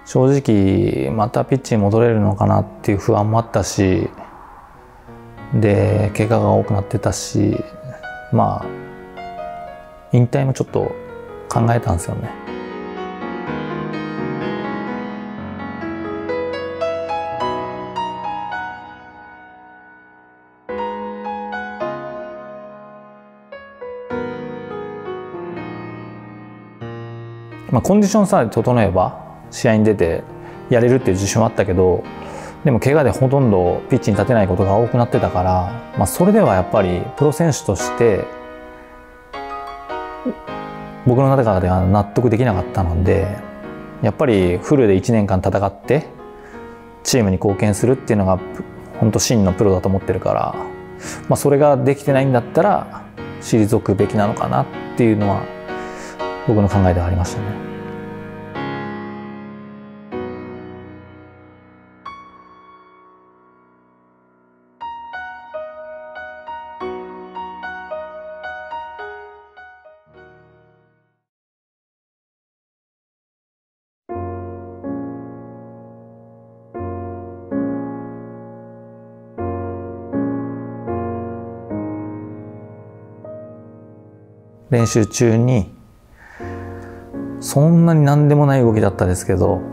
正直またピッチに戻れるのかなっていう不安もあったし、で怪我が多くなってたし、まあ引退もちょっと考えたんですよね。まあ、コンディションさえ整えば試合に出てやれるっていう自信はあったけど、でも怪我でほとんどピッチに立てないことが多くなってたから、まあ、それではやっぱりプロ選手として僕の中では納得できなかったので、やっぱりフルで1年間戦ってチームに貢献するっていうのが本当真のプロだと思ってるから、まあ、それができてないんだったら退くべきなのかなっていうのは僕の考えではありましたね。練習中にそんなに何でもない動きだったですけど、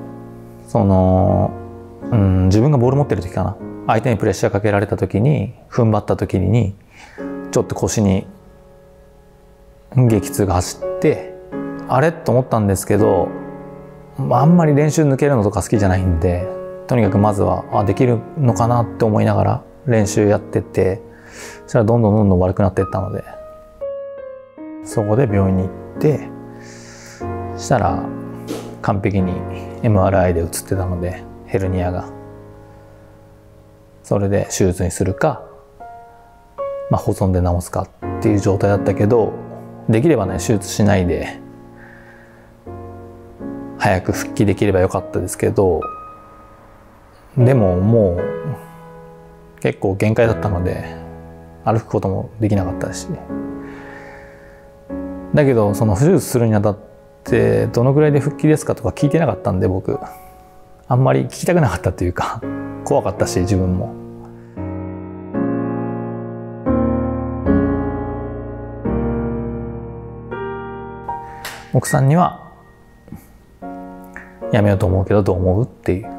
自分がボール持ってる時かな、相手にプレッシャーかけられた時に踏ん張った時にちょっと腰に激痛が走って、あれと思ったんですけど、あんまり練習抜けるのとか好きじゃないんで、とにかくまずはできるのかなって思いながら練習やってて、そしたらどんどん悪くなっていったので、そこで病院に行って、したら完璧に MRI で映ってたので、ヘルニアが。それで手術にするか、まあ、保存で治すかっていう状態だったけど、できればね手術しないで早く復帰できればよかったですけど、でももう結構限界だったので歩くこともできなかったし、だけどその手術するにあたってどのぐらいで復帰ですかとか聞いてなかったんで、僕あんまり聞きたくなかったっていうか、怖かったし自分も。奥さんにはやめようと思うけどどう思うっていう、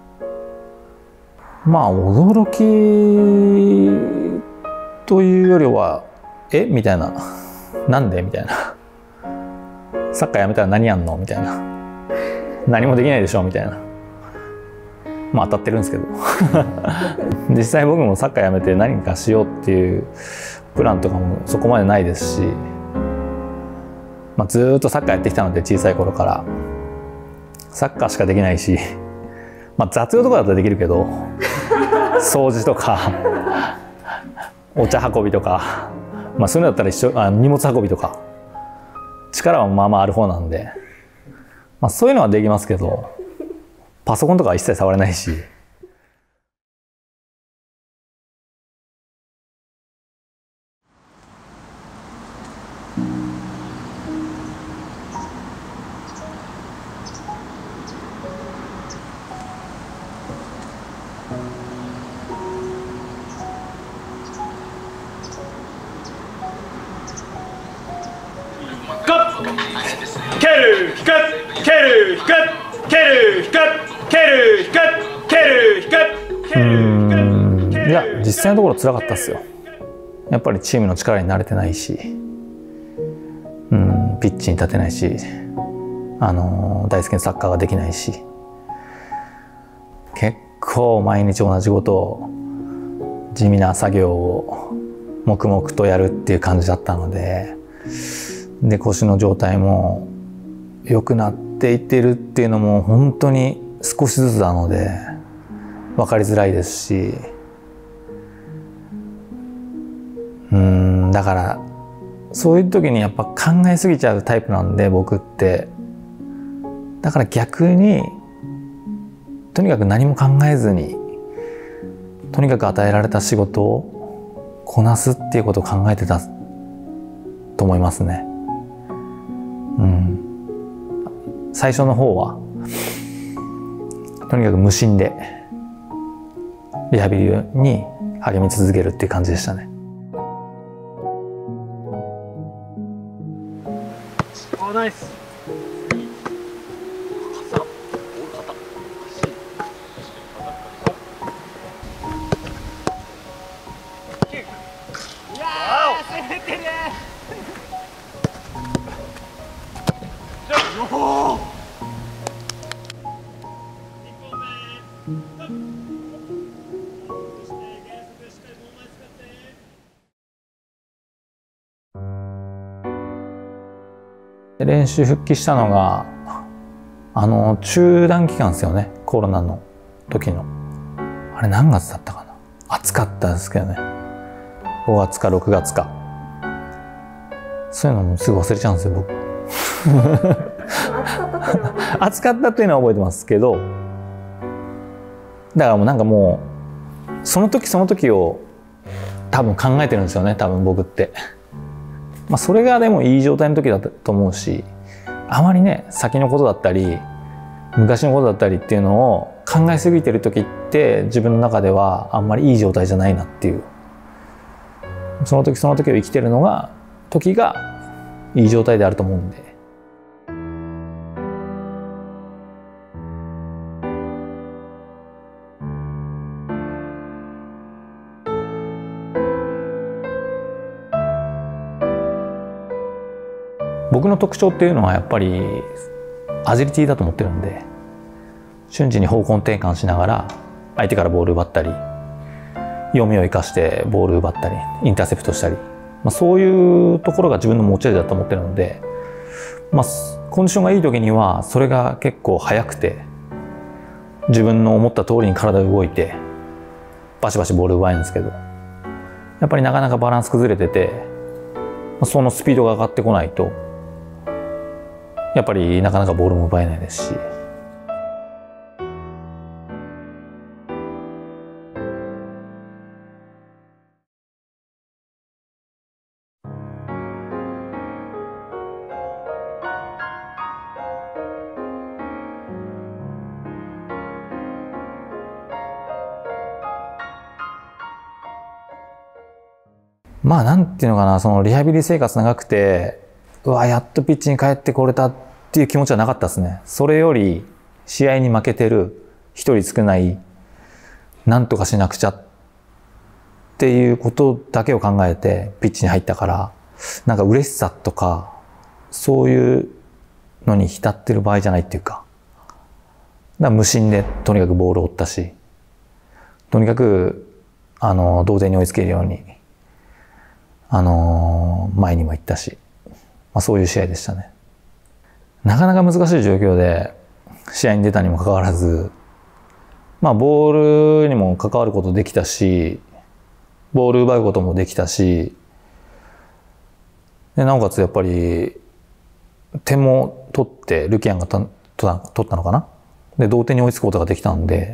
まあ驚きというよりはみたいな、なんでみたいな、サッカーやめたら何やんのみたいな、何もできないでしょみたいな、まあ当たってるんですけど実際僕もサッカーやめて何かしようっていうプランとかもそこまでないですし、まあ、ずっとサッカーやってきたので、小さい頃からサッカーしかできないし、まあ、雑用とかだったらできるけど掃除とかお茶運びとか、まあ、そういうのだったら荷物運びとか力はまあまあある方なんで、まあ、そういうのはできますけど、パソコンとかは一切触れないし。 蹴る引く蹴る引く蹴る引く蹴る引く蹴る引く。 いや実際のところ辛かったっすよ。やっぱりチームの力に慣れてないし、ピッチに立てないし、大好きなサッカーができないし、結構毎日同じことを、地味な作業を黙々とやるっていう感じだったので、腰の状態も良くなっていってるっていうのも本当に少しずつなので分かりづらいですし、だからそういう時にやっぱ考えすぎちゃうタイプなんで、僕って。だから逆にとにかく何も考えずに、とにかく与えられた仕事をこなすっていうことを考えてたと思いますね。最初の方はとにかく無心でリハビリに励み続けるっていう感じでしたね。 あ、ナイス。 練習復帰したのが中断期間ですよね。コロナの時のあれ何月だったかな。暑かったですけどね。5月か6月か。そういうのもすぐ忘れちゃうんですよ僕。暑かったっていうのは覚えてますけど、だからもうなんかもうその時その時を多分考えてるんですよね、多分僕って。まあそれがでもいい状態の時だったと思うし、あまりね先のことだったり昔のことだったりっていうのを考えすぎてる時って自分の中ではあんまりいい状態じゃないなっていう、その時その時を生きてるのが時がいい状態であると思うんで。僕の特徴っていうのはやっぱりアジリティだと思ってるんで、瞬時に方向転換しながら相手からボール奪ったり、読みを生かしてボール奪ったりインターセプトしたり、そういうところが自分の持ち味だと思ってるので、コンディションがいい時にはそれが結構速くて自分の思った通りに体が動いてバシバシボール奪えるんですけど、やっぱりなかなかバランス崩れててそのスピードが上がってこないとやっぱりなかなかボールも奪えないですし。なんていうのかな、そのリハビリ生活長くて、うわやっとピッチに帰ってこれたっていう気持ちはなかったですね。それより試合に負けてる、一人少ない、なんとかしなくちゃっていうことだけを考えてピッチに入ったから、なんか嬉しさとかそういうのに浸ってる場合じゃないっていうか、だから無心でとにかくボールを追ったし、とにかく同点に追いつけるように前にも行ったし、そういう試合でしたね。なかなか難しい状況で試合に出たにもかかわらず、ボールにも関わることできたし、ボール奪うこともできたし、でなおかつやっぱり点も取ってルキアンが取ったのかな。で同点に追いつくことができたんで、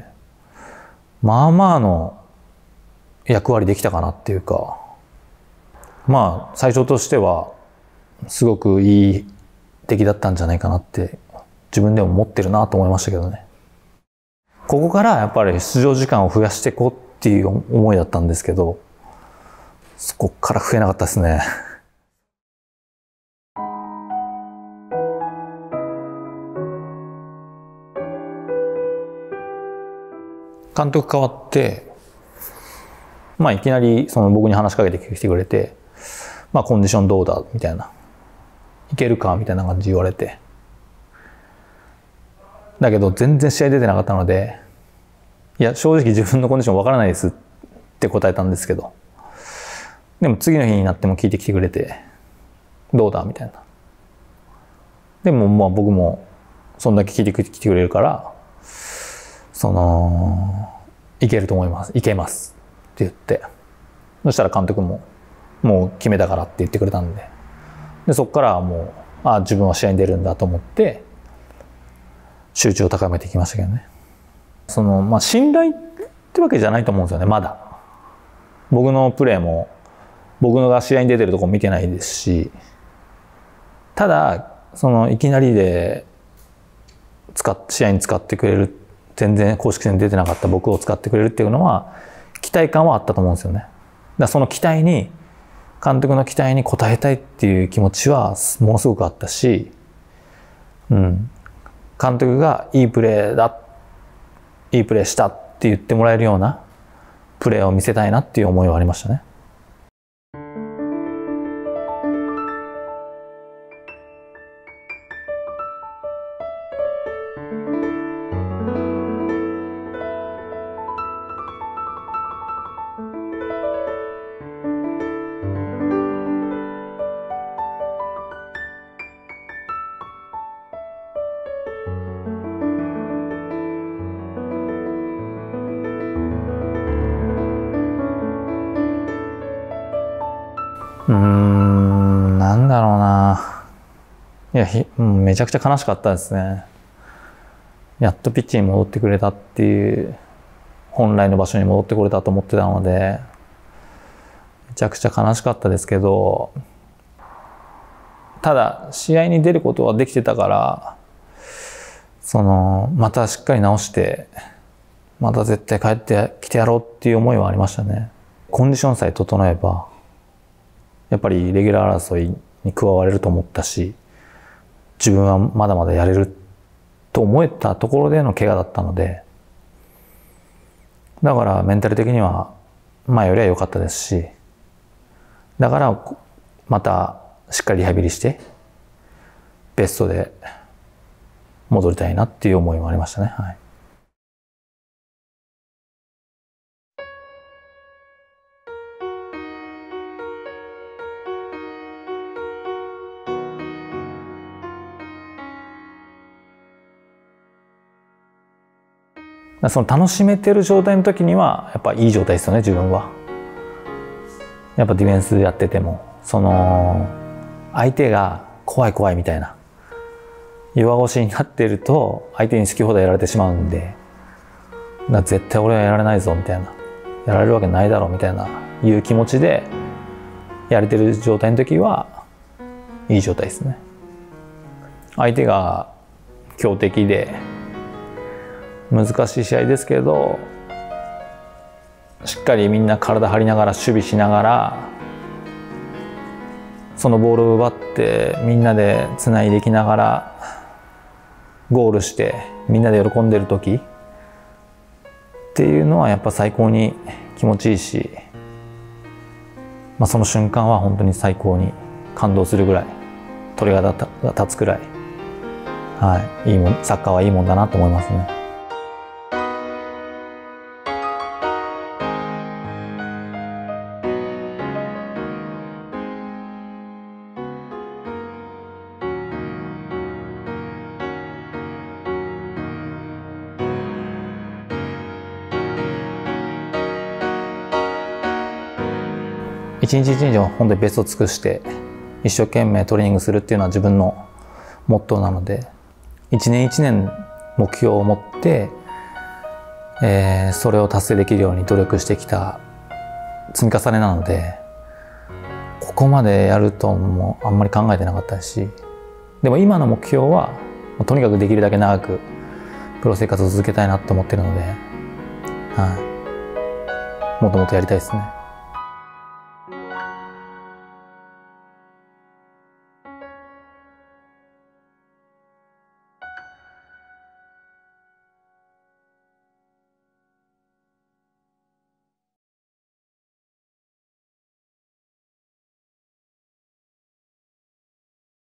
の役割できたかなっていうか、最初としてはすごくいい出来だったんじゃないかなって自分でも思ってるなと思いましたけどね。ここからやっぱり出場時間を増やしていこうっていう思いだったんですけど、そこから増えなかったですね。監督変わって、いきなり僕に話しかけてきてくれて、コンディションどうだみたいな、いけるかみたいな感じで言われて、だけど全然試合出てなかったので、いや正直自分のコンディションわからないですって答えたんですけど、でも次の日になっても聞いてきてくれて、どうだみたいな。でも僕もそんだけ聞いてきてくれるから、いけると思います、いけますって言って、そしたら監督ももう決めたからって言ってくれたんで、そこからはもう自分は試合に出るんだと思って集中を高めていきましたけどね。信頼ってわけじゃないと思うんですよね。まだ僕のプレーも僕が試合に出てるとこ見てないですし、ただいきなりで試合に使ってくれるっ全然公式戦に出てなかった僕を使ってくれるっていうのは期待感はあったと思うんですよね。だからその期待に、監督の期待に応えたいっていう気持ちはものすごくあったし、監督がいいプレーしたって言ってもらえるようなプレーを見せたいなっていう思いはありましたね。なんだろうな。いや、めちゃくちゃ悲しかったですね。やっとピッチに戻ってくれたっていう、本来の場所に戻ってこれたと思ってたので、めちゃくちゃ悲しかったですけど、ただ、試合に出ることはできてたから、またしっかり直して、また絶対帰ってきてやろうっていう思いはありましたね。コンディションさえ整えば、やっぱりレギュラー争いに加われると思ったし、自分はまだまだやれると思えたところでの怪我だったので、だからメンタル的には前よりは良かったですし、だからまたしっかりリハビリしてベストで戻りたいなっていう思いもありましたね。はい。その楽しめてる状態の時にはやっぱいい状態ですよね、自分は。やっぱディフェンスやってても相手が怖い怖いみたいな弱腰になってると相手に好き放題やられてしまうんで、絶対俺はやられないぞみたいな、やられるわけないだろうみたいないう気持ちでやれてる状態の時はいい状態ですね。相手が強敵で難しい試合ですけど、しっかりみんな体張りながら守備しながら、そのボールを奪ってみんなでつないでいきながらゴールしてみんなで喜んでる時っていうのはやっぱ最高に気持ちいいし、その瞬間は本当に最高に感動するぐらい、鳥肌が立つくらい、いいもん、サッカーはいいもんだなと思いますね。一日一日を本当にベストを尽くして一生懸命トレーニングするっていうのは自分のモットーなので、一年一年目標を持って、それを達成できるように努力してきた積み重ねなので、ここまでやるともあんまり考えてなかったし、でも今の目標はとにかくできるだけ長くプロ生活を続けたいなと思ってるので、もっともっとやりたいですね。